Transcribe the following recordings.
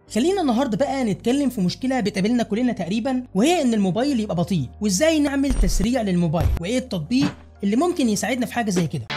خلينا النهارده بقى نتكلم في مشكله بتقابلنا كلنا تقريبا، وهي ان الموبايل يبقى بطيء، وازاي نعمل تسريع للموبايل، وايه التطبيق اللي ممكن يساعدنا في حاجه زي كده.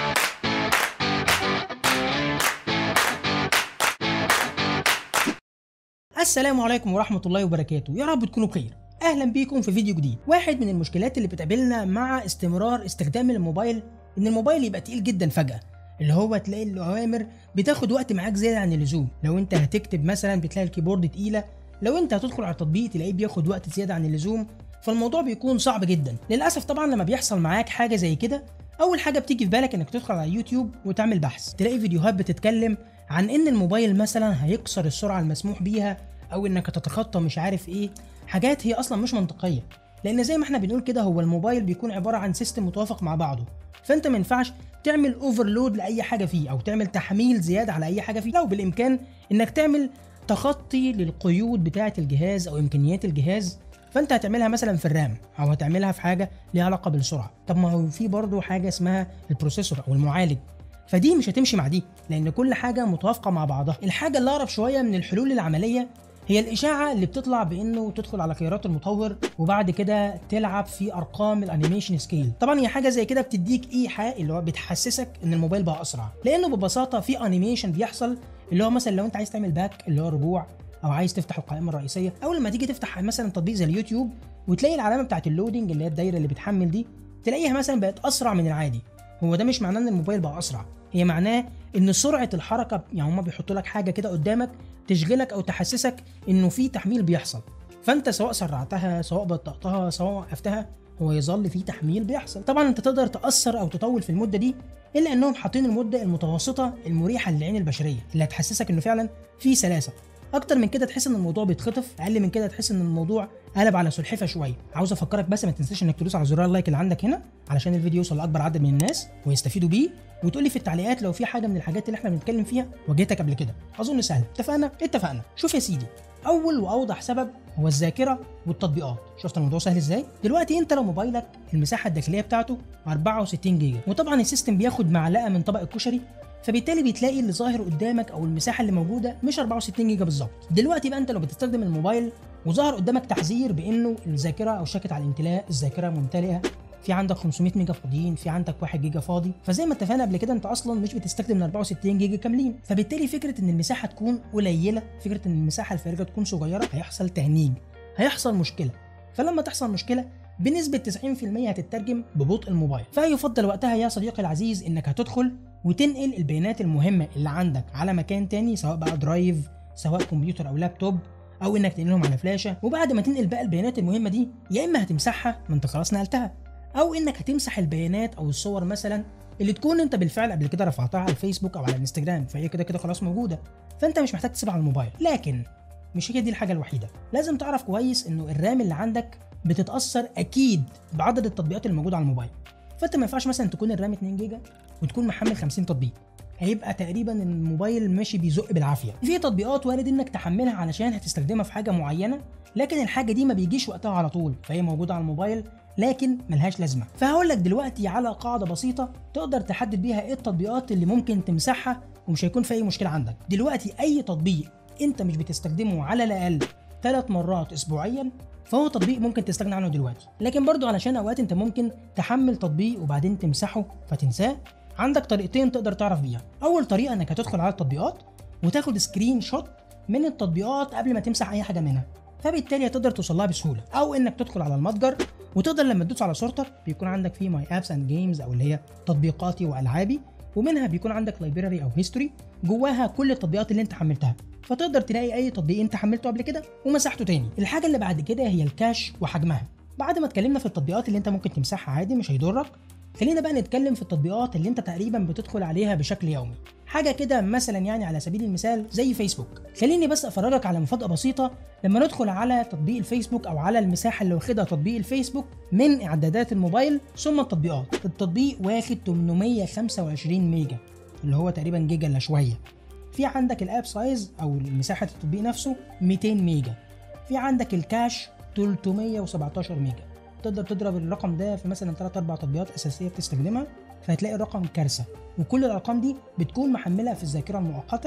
السلام عليكم ورحمه الله وبركاته، يا رب تكونوا بخير. اهلا بيكم في فيديو جديد. واحد من المشكلات اللي بتقابلنا مع استمرار استخدام الموبايل ان الموبايل يبقى تقيل جدا فجاه، اللي هو تلاقي الاوامر بتاخد وقت معاك زياده عن اللزوم. لو انت هتكتب مثلا بتلاقي الكيبورد تقيله، لو انت هتدخل على التطبيق تلاقيه بياخد وقت زياده عن اللزوم، فالموضوع بيكون صعب جدا. للاسف طبعا لما بيحصل معاك حاجه زي كده، اول حاجه بتيجي في بالك انك تدخل على يوتيوب وتعمل بحث، تلاقي فيديوهات بتتكلم عن ان الموبايل مثلا هيكسر السرعه المسموح بيها، او انك تتخطى مش عارف ايه، حاجات هي اصلا مش منطقيه. لان زي ما احنا بنقول كده، هو الموبايل بيكون عباره عن سيستم متوافق مع بعضه، فانت ما ينفعش تعمل اوفرلود لاي حاجه فيه او تعمل تحميل زياده على اي حاجه فيه. لو بالامكان انك تعمل تخطي للقيود بتاعه الجهاز او امكانيات الجهاز، فانت هتعملها مثلا في الرام او هتعملها في حاجه ليها علاقه بالسرعه. طب ما هو في برضه حاجه اسمها البروسيسور او المعالج، فدي مش هتمشي مع دي لان كل حاجه متوافقه مع بعضها. الحاجه اللي اقرب شويه من الحلول العمليه هي الاشاعه اللي بتطلع بانه تدخل على خيارات المطور وبعد كده تلعب في ارقام الانيميشن سكيل. طبعا هي حاجه زي كده بتديك ايحاء اللي هو بتحسسك ان الموبايل بقى اسرع، لانه ببساطه في انيميشن بيحصل، اللي هو مثلا لو انت عايز تعمل باك اللي هو رجوع، او عايز تفتح القائمه الرئيسيه، او لما تيجي تفتح مثلا تطبيق زي اليوتيوب وتلاقي العلامه بتاعت اللودنج اللي هي الدايره اللي بتحمل دي، تلاقيها مثلا بقت اسرع من العادي. هو ده مش معناه ان الموبايل بقى اسرع، هي معناه ان سرعه الحركه، يعني هما بيحطوا لك حاجه كده قدامك تشغلك او تحسسك انه في تحميل بيحصل، فانت سواء سرعتها سواء بطأتها سواء وقفتها، هو يظل في تحميل بيحصل. طبعا انت تقدر تأثر او تطول في المده دي، الا انهم حاطين المده المتوسطه المريحه للعين البشريه اللي هتحسسك انه فعلا في سلاسه. اكتر من كده تحس ان الموضوع بيتخطف، اقل من كده تحس ان الموضوع قلب على سلحفه شويه. عاوز افكرك بس ما تنساش انك تدوس على زرار اللايك اللي عندك هنا علشان الفيديو يوصل لاكبر عدد من الناس ويستفيدوا بيه، وتقول لي في التعليقات لو في حاجه من الحاجات اللي احنا بنتكلم فيها واجهتك قبل كده. اظن سهل. اتفقنا. شوف يا سيدي، اول واوضح سبب هو الذاكره والتطبيقات. شفت الموضوع سهل ازاي؟ دلوقتي انت لو موبايلك المساحه الداخليه بتاعته 64 جيجا، وطبعا السيستم بياخد معلقه من طبق الكشري، فبالتالي بتلاقي اللي ظاهر قدامك او المساحه اللي موجوده مش 64 جيجا بالظبط. دلوقتي بقى انت لو بتستخدم الموبايل وظهر قدامك تحذير بانه الذاكره او شكت على الامتلاء، الذاكره ممتلئه، في عندك 500 ميجا فاضيين، في عندك 1 جيجا فاضي، فزي ما اتفقنا قبل كده انت اصلا مش بتستخدم ال 64 جيجا كاملين، فبالتالي فكره ان المساحه تكون قليله، فكره ان المساحه الفارغه تكون صغيره، هيحصل تهنيج، هيحصل مشكله. فلما تحصل مشكله بنسبه 90% هتترجم ببطء الموبايل، فيفضل وقتها يا صديقي العزيز انك هتدخل وتنقل البيانات المهمه اللي عندك على مكان تاني، سواء بقى درايف سواء كمبيوتر او لابتوب، او انك تنقلهم على فلاشه. وبعد ما تنقل بقى البيانات المهمه دي، يا اما هتمسحها ما انت خلاص نقلتها، او انك هتمسح البيانات او الصور مثلا اللي تكون انت بالفعل قبل كده رفعتها على الفيسبوك او على الانستجرام، فهي كده كده خلاص موجوده، فانت مش محتاج تسيبها على الموبايل. لكن مش هي دي الحاجه الوحيده، لازم تعرف كويس انه الرام اللي عندك بتتاثر اكيد بعدد التطبيقات اللي موجوده على الموبايل. فانت ما ينفعش مثلا تكون الرام 2 جيجا وتكون محمل 50 تطبيق، هيبقى تقريبا الموبايل ماشي بيزق بالعافيه. في تطبيقات وارد انك تحملها علشان هتستخدمها في حاجه معينه، لكن الحاجه دي ما بيجيش وقتها على طول، فهي موجوده على الموبايل لكن ملهاش لازمه. فهقول لك دلوقتي على قاعده بسيطه تقدر تحدد بيها ايه التطبيقات اللي ممكن تمسحها ومش هيكون في اي مشكله عندك. دلوقتي اي تطبيق انت مش بتستخدمه على الاقل 3 مرات اسبوعيا، فهو تطبيق ممكن تستغنى عنه دلوقتي. لكن برضو علشان اوقات انت ممكن تحمل تطبيق وبعدين تمسحه فتنساه، عندك طريقتين تقدر تعرف بيها. اول طريقه انك هتدخل على التطبيقات وتاخد سكرين شوت من التطبيقات قبل ما تمسح اي حاجه منها، فبالتالي هتقدر توصلها بسهوله. او انك تدخل على المتجر وتقدر لما تدوس على صورتك بيكون عندك فيه ماي ابس اند جيمز، او اللي هي تطبيقاتي والعابي، ومنها بيكون عندك لايبراري او هيستوري جواها كل التطبيقات اللي انت حملتها، فتقدر تلاقي اي تطبيق انت حملته قبل كده ومسحته تاني. الحاجه اللي بعد كده هي الكاش وحجمها. بعد ما اتكلمنا في التطبيقات اللي انت ممكن تمسحها عادي مش هيضرك، خلينا بقى نتكلم في التطبيقات اللي انت تقريبا بتدخل عليها بشكل يومي. حاجه كده مثلا يعني على سبيل المثال زي فيسبوك. خليني بس افرجك على مفاجاه بسيطه لما ندخل على تطبيق الفيسبوك او على المساحه اللي واخدها تطبيق الفيسبوك من اعدادات الموبايل ثم التطبيقات. التطبيق واخد 825 ميجا، اللي هو تقريبا جيجا الا شويه. في عندك الاب سايز او مساحه التطبيق نفسه 200 ميجا. في عندك الكاش 317 ميجا. تقدر تضرب الرقم ده في مثلا 3-4 تطبيقات اساسيه بتستخدمها، فهتلاقي الرقم كارثه. وكل الارقام دي بتكون محملها في الذاكره المؤقته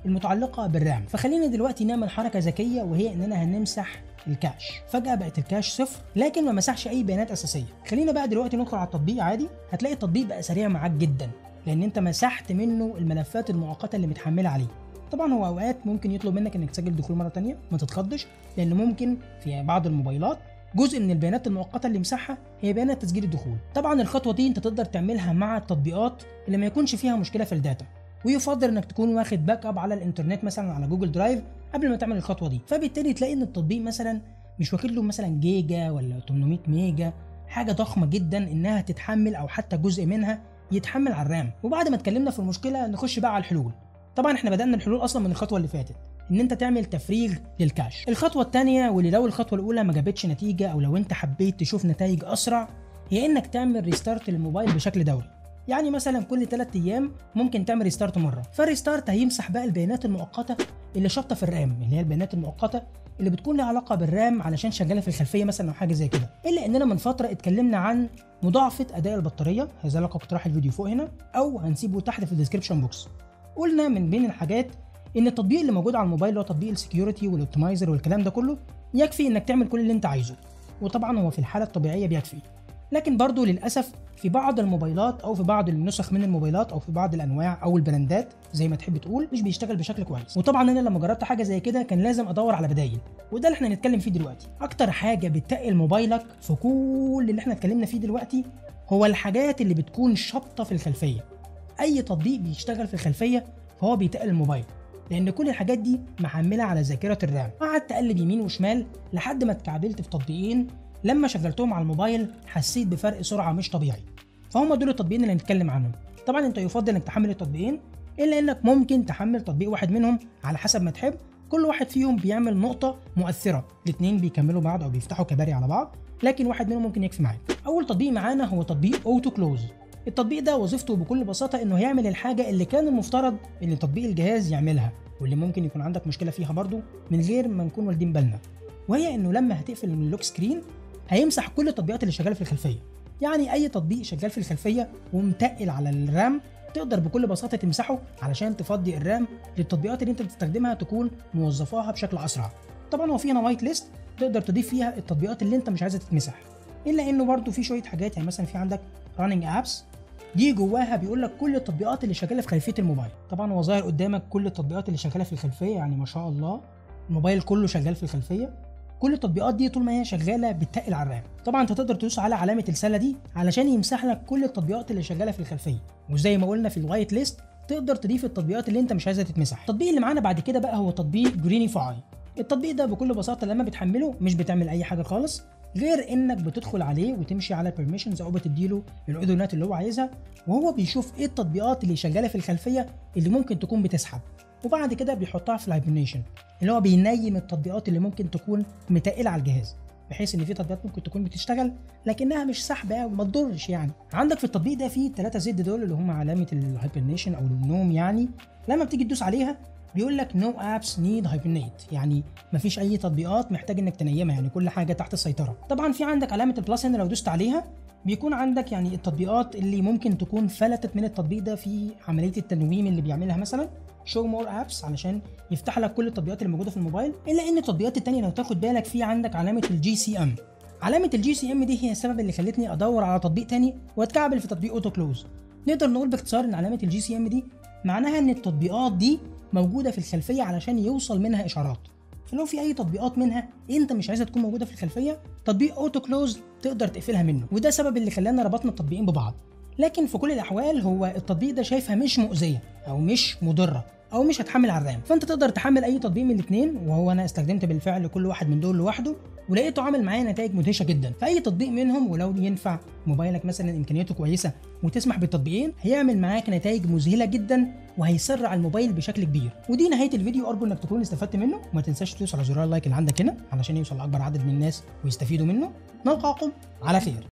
المتعلقه بالرام. فخلينا دلوقتي نعمل حركه ذكيه، وهي اننا هنمسح الكاش. فجاه بقت الكاش صفر، لكن ما مسحش اي بيانات اساسيه. خلينا بقى دلوقتي ندخل على التطبيق عادي. هتلاقي التطبيق بقى سريع معاك جدا، لان انت مسحت منه الملفات المؤقته اللي متحمله عليه. طبعا هو اوقات ممكن يطلب منك انك تسجل دخول مره ثانيه، ما تتخضش، لان ممكن في بعض الموبايلات جزء من البيانات المؤقته اللي مسحها هي بيانات تسجيل الدخول. طبعا الخطوه دي انت تقدر تعملها مع التطبيقات اللي ما يكونش فيها مشكله في الداتا، ويفضل انك تكون واخد باك اب على الانترنت مثلا على جوجل درايف قبل ما تعمل الخطوه دي. فبالتالي تلاقي ان التطبيق مثلا مش واخد له مثلا جيجا ولا 800 ميجا، حاجه ضخمه جدا انها تتحمل، او حتى جزء منها يتحمل على الرام. وبعد ما اتكلمنا في المشكله نخش بقى على الحلول. طبعا احنا بدأنا الحلول اصلا من الخطوه اللي فاتت، ان انت تعمل تفريغ للكاش. الخطوه الثانيه، واللي لو الخطوه الاولى ما جابتش نتيجه، او لو انت حبيت تشوف نتائج اسرع، هي انك تعمل ريستارت للموبايل بشكل دوري. يعني مثلا كل 3 ايام ممكن تعمل ريستارت مره. فالريستارت هيمسح بقى البيانات المؤقته اللي شابطه في الرام، اللي هي البيانات المؤقته اللي بتكون لها علاقه بالرام علشان شغاله في الخلفيه مثلا او حاجه زي كده. الا اننا من فتره اتكلمنا عن مضاعفه اداء البطاريه، هذا لك اقتراح الفيديو فوق هنا، او هنسيبه تحت في الديسكربشن بوكس. قلنا من بين الحاجات ان التطبيق اللي موجود على الموبايل اللي هو تطبيق السكيورتي والاوبتمايزر والكلام ده كله يكفي انك تعمل كل اللي انت عايزه، وطبعا هو في الحاله الطبيعيه بيكفي. لكن برضو للاسف في بعض الموبايلات او في بعض النسخ من الموبايلات او في بعض الانواع او البراندات زي ما تحب تقول مش بيشتغل بشكل كويس. وطبعا انا لما جربت حاجه زي كده كان لازم ادور على بدايل، وده اللي احنا هنتكلم فيه دلوقتي. اكتر حاجه بتتقل موبايلك في كل اللي احنا اتكلمنا فيه دلوقتي هو الحاجات اللي بتكون شابطه في الخلفيه. اي تطبيق بيشتغل في الخلفيه فهو بيتقل الموبايل، لان كل الحاجات دي محمله على ذاكره الرام. قعدت اقلب يمين وشمال لحد ما اتكعبلت في تطبيقين، لما شغلتهم على الموبايل حسيت بفرق سرعه مش طبيعي. فهم دول التطبيقين اللي هنتكلم عنهم. طبعا انت يفضل انك تحمل التطبيقين، الا انك ممكن تحمل تطبيق واحد منهم على حسب ما تحب. كل واحد فيهم بيعمل نقطه مؤثره، الاثنين بيكملوا بعض او بيفتحوا كباري على بعض، لكن واحد منهم ممكن يكفي معاك. اول تطبيق معانا هو تطبيق اوتو كلوز. التطبيق ده وظيفته بكل بساطه انه يعمل الحاجه اللي كان المفترض ان تطبيق الجهاز يعملها، واللي ممكن يكون عندك مشكله فيها برضو من غير ما نكون واخدين بالنا، وهي انه لما هتقفل من اللوك سكرين هيمسح كل التطبيقات اللي شغاله في الخلفيه. يعني اي تطبيق شغال في الخلفيه ومتقل على الرام تقدر بكل بساطه تمسحه علشان تفضي الرام للتطبيقات اللي انت بتستخدمها تكون موظفاها بشكل اسرع. طبعا هو في هنا وايت ليست تقدر تضيف فيها التطبيقات اللي انت مش عايزها تتمسح، الا انه برضو في شويه حاجات. يعني مثلا في عندك راننج ابس، دي جواها بيقول لك كل التطبيقات اللي شغاله في خلفيه الموبايل. طبعا هو ظاهر قدامك كل التطبيقات اللي شغاله في الخلفيه، يعني ما شاء الله الموبايل كله شغال في الخلفيه. كل التطبيقات دي طول ما هي شغاله بتتقل على الرام. طبعا انت تقدر تدوس على علامه السله دي علشان يمسح لك كل التطبيقات اللي شغاله في الخلفيه، وزي ما قلنا في الوايت ليست تقدر تضيف التطبيقات اللي انت مش عايزها تتمسح. التطبيق اللي معانا بعد كده بقى هو تطبيق جرينيفاي. التطبيق ده بكل بساطه لما بتحمله مش بتعمل اي حاجه خالص غير انك بتدخل عليه وتمشي على بيرميشنز او بتديله الاذونات اللي هو عايزها، وهو بيشوف ايه التطبيقات اللي شغاله في الخلفيه اللي ممكن تكون بتسحب، وبعد كده بيحطها في الهايبرنيشن اللي هو بينيم التطبيقات اللي ممكن تكون متقله على الجهاز، بحيث ان في تطبيقات ممكن تكون بتشتغل لكنها مش سحبه وما تضرش. يعني عندك في التطبيق ده في 3 زد دول اللي هم علامه الهايبرنيشن او النوم. يعني لما بتيجي تدوس عليها بيقول لك نو ابس نيد هايبرنيت، يعني مفيش اي تطبيقات محتاج انك تنيمها، يعني كل حاجه تحت السيطره. طبعا في عندك علامه البلس هنا لو دوست عليها بيكون عندك يعني التطبيقات اللي ممكن تكون فلتت من التطبيق ده في عمليه التنويم اللي بيعملها، مثلا شو مور ابس علشان يفتح لك كل التطبيقات اللي موجوده في الموبايل. الا ان التطبيقات الثانيه لو تاخد بالك في عندك علامه الجي سي ام. علامه الجي سي ام دي هي السبب اللي خلتني ادور على تطبيق ثاني واتكعبل في تطبيق اوتو كلوز. نقدر نقول باختصار ان علامه الجي سي ام دي معناها ان التطبيقات دي موجوده في الخلفيه علشان يوصل منها اشعارات، فلو في اي تطبيقات منها انت مش عايزها تكون موجوده في الخلفيه تطبيق اوتو كلوز تقدر تقفلها منه، وده سبب اللي خلانا ربطنا التطبيقين ببعض. لكن في كل الاحوال هو التطبيق ده شايفها مش مؤذيه او مش مضره او مش هتحمل على الرام، فانت تقدر تحمل اي تطبيق من الاثنين. وهو انا استخدمت بالفعل كل واحد من دول لوحده ولقيته عامل معايا نتائج مدهشه جدا في اي تطبيق منهم. ولو ينفع موبايلك مثلا امكانياته كويسه وتسمح بالتطبيقين هيعمل معاك نتائج مذهله جدا وهيسرع الموبايل بشكل كبير. ودي نهايه الفيديو، ارجو انك تكون استفدت منه، وما تنساش تدوس على زرار اللايك اللي عندك هنا علشان يوصل لاكبر عدد من الناس ويستفيدوا منه. نلقاكم على خير.